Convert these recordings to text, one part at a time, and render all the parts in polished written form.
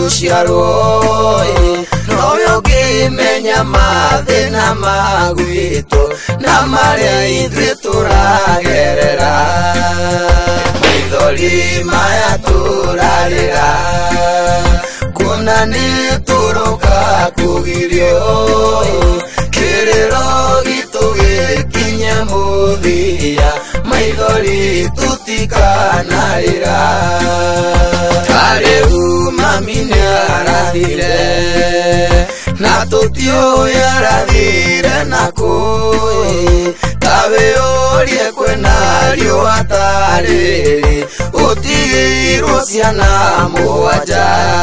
ruciarwo noyo ngimenya mathina magwitũ na marĩa ithuĩ tũragerera maithori maya tũrarĩra kuona nĩtũroka kũgirio kĩrĩro gitũ gĩkinye mũthia maithori tũtikanarĩra tarĩu mami nĩarathire na tũtiũĩ arathire nakũ tawe ũrie kwĩna riũa tarĩrĩ ũtigĩirwo ciana mũgwanja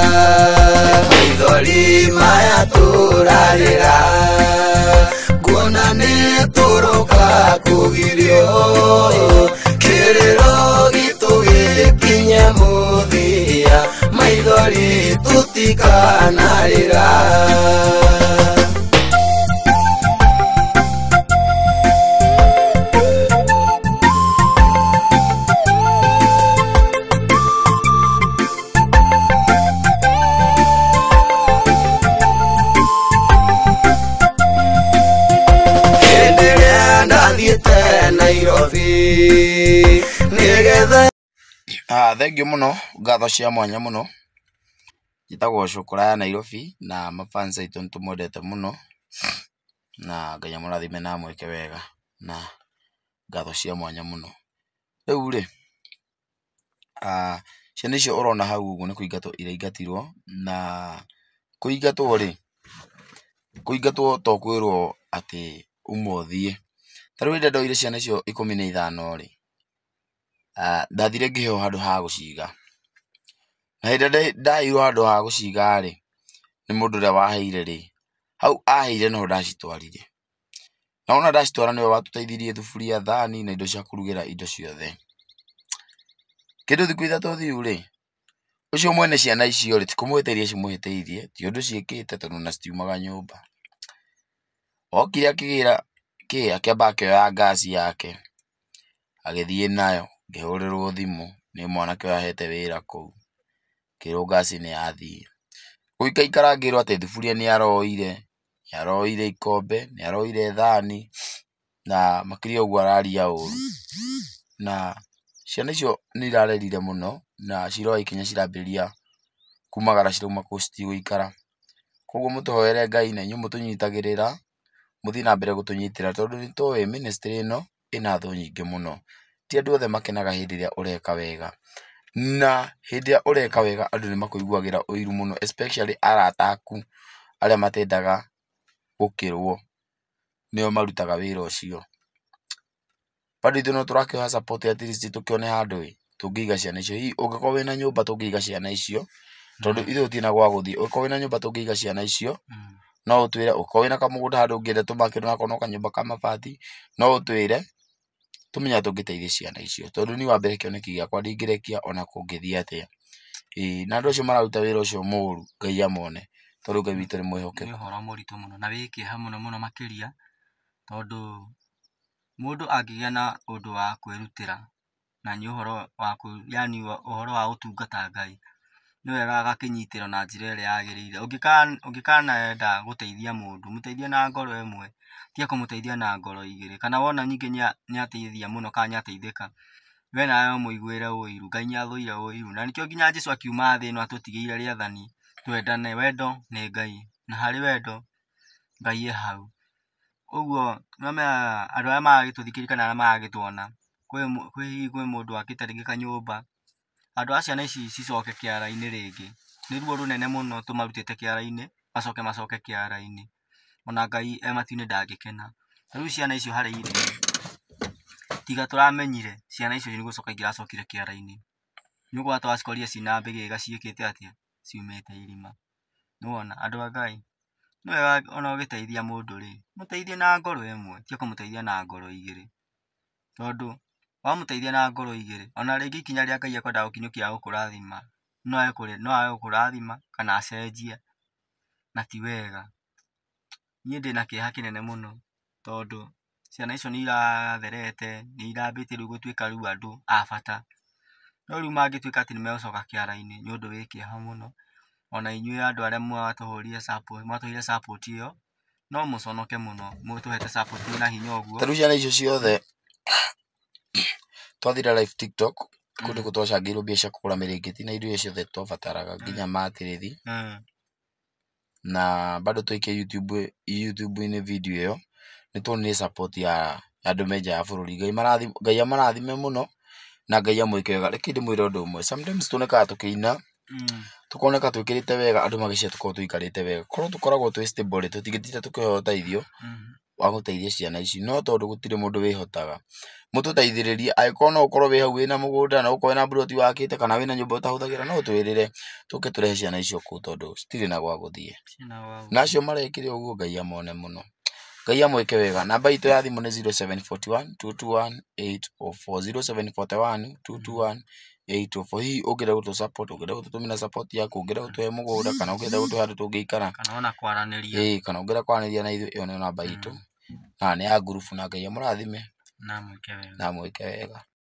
maithori maya tũrarĩra kuona nĩtũroka kũgirio kĩrĩro gitũ gĩkinye mũthia maithori tũtikanarĩra Thank you muno ngatho cia mwanya muno njitagwo Cukura ya Nairobi na mafans aitũ nĩtũmwendete muno na Ngai amũrathime na mwĩke wega na ngatho cia mwanya muno rĩu rĩ ciana icio ũrona hau ũguo nĩ kũingatwo iraingatirwo na kũingatwo rĩ kũingatwo to kwĩrwo atĩ uma ũthiĩ tarĩu hĩndĩ ndoire ciana icio 15 rĩ ndathire ngĩheo handũ ha gũciga na hĩndĩ ndaheirwo handũ ha gũciga rĩ nĩ mũndũ ũrĩa waheire rĩ hau aheire no ndacitwarire na ona ndacitwara nĩwe watũteithirie thuburia thani na indo cia kũrugĩra indo ciothe kĩndũ thikũ ithatũ thiu rĩ ũcio mwene ciana icio rĩ tikũmũhĩtĩirie cimũhĩtĩirie ti ũndũ ciĩkĩte tondũ na citiumaga nyũmba okire akĩgĩra akĩamba akĩoya ngasi yake agĩthiĩ nayo ngĩhũrĩrwo thimũ nĩ mwanake ũrĩa ahete wĩra kũu kĩrwo ngasi nĩyathiĩ gũikaikara ngĩrwo atĩ thuburia nĩaroire ikombe nĩaroire thani na makĩria ũguo araria ũru na ciana icio nĩirarerire mũno na ciroa ikinya cirambĩrĩria kumagara cirauma kũu citigũikara koguo mũtũhoere Ngai na inyuĩ mũtũnyitagĩrĩra mũthiĩ na mbere gũtũnyitĩra tondũ nĩtũĩ ministry ĩno ĩna thũ nyingĩ mũno ti andũ othe makenaga hĩndĩ ĩrĩa ũreka wega na hĩndĩ ĩrĩa ũreka wega andũ nĩmakũiguagĩra ũiru mũno especially arata aku arĩa matendaga gũkĩrwo nĩo marutaga wĩra ũcio bado ithuĩ no tũrakĩoya support at least tũkĩone handũ tũngĩiga ciana icio hihi ũngĩkorwo wĩna nyũmba tũngĩiga ciana icio tondũ ithuĩ tũtirĩ na gwa gũthiĩ ũngĩkorwo wĩna nyũmba tũngĩiga ciana icio no ũtwĩre ũkorwo wĩna kamũgũnda handũ ũngĩenda tũmakĩrwo na kono kanyũmba ka mabati no ũtwĩre tũmenya tũngĩteithia ciana icio tondũ niĩ wa mbere kĩoneki gĩakwa ndingĩrekia ona kũngĩthiĩ atĩa na andũ acio mararuta wĩra ũcio mũũru Ngai amone tondũ Ngai witũ nĩ mwĩhokeku nĩ ũhoro mũritũ mũno na wĩ kĩeha mũno mũno makĩria tondũ mũndũ angĩgĩa na ũndũ wa kwĩrutĩra na nĩ ũhoro wa yani ũhoro wa ũtungata Ngai nĩ wega agakĩnyitĩrwo na njĩra ĩrĩa yagĩrĩire ũngĩkanenda gũteithia mũndũ mũteithie na ngoro ĩmwe tiga kũmũteithia na ngoro igĩrĩ kana wona ningĩ nĩateithia mũno kana nĩateithĩka we nawe mũiguĩre ũiru Ngai nĩathũire ũiru na nĩkĩo nginya Jesũ akiuma thĩ ĩno atũtigĩire rĩathani twendane wendo nĩ Ngai na harĩ wendo Ngai hau ũguo nĩwamenya andũ arĩa maragĩtũthikĩrĩria kana arĩa maragĩtuona kwĩ mũndũ wakĩte rĩngĩ kanyũmba andũ a ciana ici cicoke kĩara-inĩ rĩngĩ nĩ ruo rũnene mũno tũmarutĩte kĩara-inĩ macoke kĩara-inĩ ona Ngai matu-inĩ ndangĩkena rĩu ciana icio harĩ irĩ tiga tũramenyire ciana icio nĩgũcoka ingĩracokire kĩara-inĩ nĩũgũa twacikorire ciĩna mbĩgĩga ciĩkĩte atĩa ciumĩte irima nĩwona andũ a Ngai nĩ wega ona ũgĩteithia mũndũ rĩ mũteithie na ngoro ĩmwe tiga kũmũteithia na ngoro igĩrĩ tondũ wamũteithia na ngoro igĩrĩ ona rĩngĩ ikinya rĩa Ngai ekwenda gũkinyũkia gũkũrathima no age gũkũrathima kana acenjie na ti wega niĩ ndĩna kĩeha kĩnene mũno tondũ ciana icio nĩ iratherete nĩ irambĩtie rĩu gũtuĩka rĩu andũ a bata no rĩu mangĩtuĩka atĩ nĩmegũcoka kĩara-inĩ nĩ ũndũ wĩ kĩeha mũno ona inyuĩ andũ arĩa mwatũheire support ĩyo no mũconoke mũno mũtũhete support na hinya ũguo. Tarĩu ciana icio ciothe twathire live TikTok kũndũ gũtwacangĩirwo mbia cia kũgũra mĩrĩngĩti na indo icio ciothe twabataraga nginya matĩrĩthi na bado twaikia YouTube-inĩ video ĩyo nĩtuonire support ya andũ me nja ya bũrũri. Ngai amarathime mũno na Ngai amwĩke wega. Reke ndĩmwĩre ũndũ ũmwe, sometimes tuonekaga tũkĩina tukoneka twĩkĩrĩte wega andũ magĩcia tũkorwo tũikarĩte wega. Korwo tũkoragwo twĩ stable tũtingĩtinda tũkĩheo ũteithio wa gũteithia ciana ici, no tondũ gũtirĩ mũndũ wĩhotaga mũtũteithĩrĩrie. Angĩkorwo no ũkorwo wĩ hau wĩna mũgũnda na ũkorwo wĩna plot wakĩte kana wĩna nyũmba ũtahũthagĩra no twĩrĩre tũke tũrehe ciana icio kũu tondũ citirĩ na gwa gũthiĩ. Nacio marekire ũguo Ngai amone mũno. Ngai amwĩke wega. Namba itũ ya thimũ nĩ 0741 221 804 0741 221 804. Hihi ũngĩenda gũtũ support, ũngĩenda gũtũtũmĩra support yaku, ũngĩenda gũtũhe mũgũnda kana ũngĩenda gũtũhe handũ tũngĩikara kana ona kwaranĩria, kana ũngĩenda kwaranĩria na ithuĩ, ĩyo nĩ namba itũ na nĩ ya group. Na Ngai amũrathime na mwĩke wega. Na mwĩke wega.